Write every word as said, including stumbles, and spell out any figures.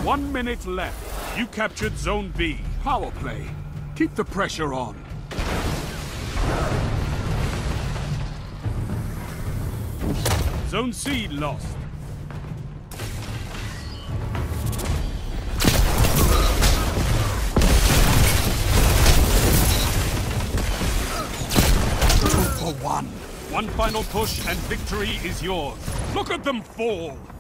One minute left. You captured Zone B. Power play. Keep the pressure on. Zone C lost. Two for one. One final push and victory is yours. Look at them fall!